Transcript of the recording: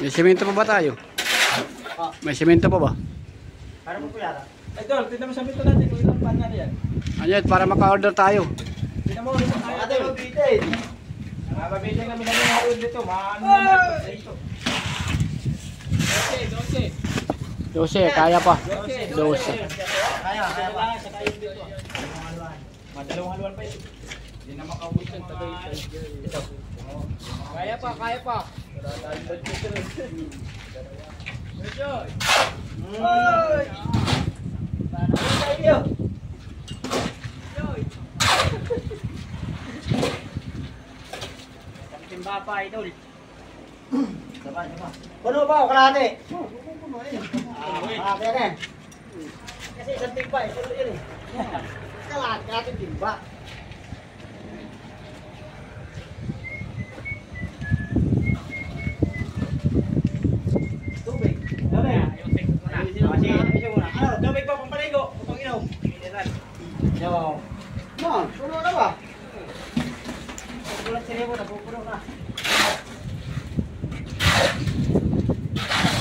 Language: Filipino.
May semento pa ba tayo? May semento pa ba? Para mo po yata. Idol, tignan mo sa mito natin kung ilang pan na yan. Ayan, para maka-order tayo. Tignan mo ulit sa kaya. Ate, mabitin. Mabitin kami na yung ulit dito. Maano na ito. 12, kaya pa. 12. Kaya pa. Madalawang haluan pa ito. Hindi na makaubos yung tagay. Kaya pa, kaya pa. Joy! Oy! Sana tayo. Joy! Timba pa, idol. Diba? Puno pa o kalahati? Kalahati yan eh. Kasi isang timba eh. Puno yun eh. Kalahati timba. Tubig. Ano? Tubig pa pampaligo. Putong inaw. Yo. Man, puno na ba? Pulang sinibo na, pupuno na.